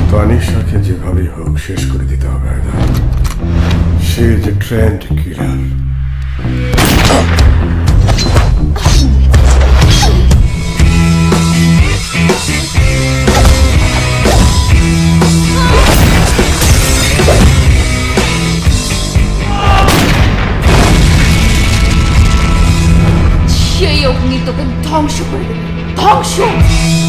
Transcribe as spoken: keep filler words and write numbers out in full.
তানিশাকে যেভাবেই হোক শেষ করে দিতে হবে আয়দা। সে যে ট্রেন্ড কিলার। সেই অগ্নি তোকে ধ্বংস করে দেবে, ধ্বংস।